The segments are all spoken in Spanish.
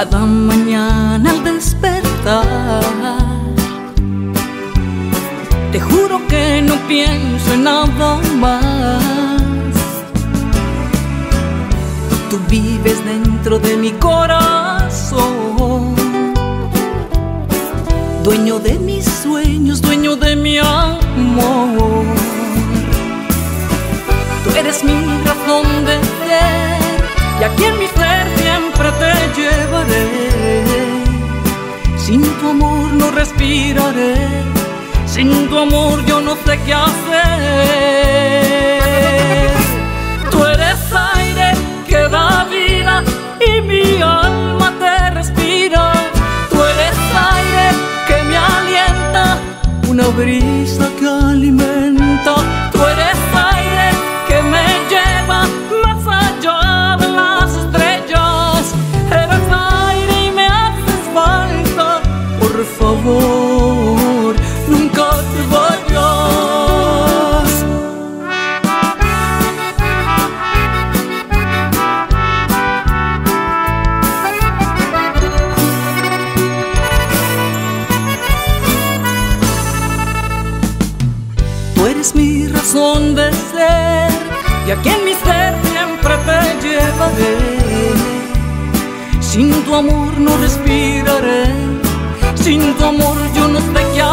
cada mañana al despertar. Te juro que no pienso en nada más. Tú vives dentro de mi corazón, dueño de mis sueños, dueño de mi amor. Tú eres mi razón de ser, y aquí en mi ser siempre te llevaré. Sin tu amor no respiraré, sin tu amor yo no sé qué hacer. Tú eres aire que da vida y mi alma te respira. Tú eres aire que me alienta, una brisa que alimenta. Tú eres aire que me lleva más allá de las estrellas. Eres aire y me haces falta. Por favor, nunca te vayas. Tú eres mi razón de ser, y aquí en mi ser siempre te llevaré. Sin tu amor no respiraré, sin tu amor yo no sé qué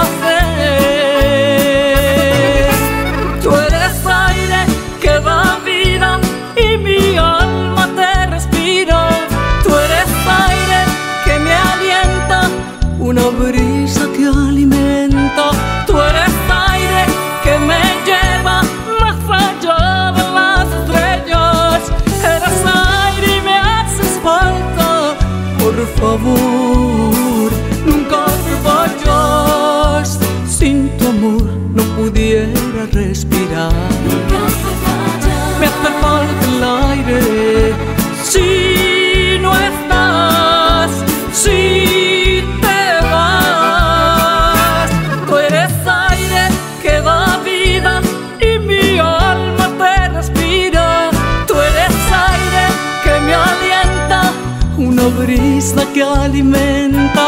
hacer. Tú eres aire que da vida y mi alma te respira. Tú eres aire que me alienta, una brisa que alimenta. Tú eres aire que me lleva más allá de las estrellas. Eres aire y me haces falta. Por favor, nunca te vayas. Sin tu amor no pudiera respirar. Me hace falta el aire. Si no estás, si te vas. Tú eres aire que da vida y mi alma te respira. Tú eres aire que me alienta, una brisa que alimenta.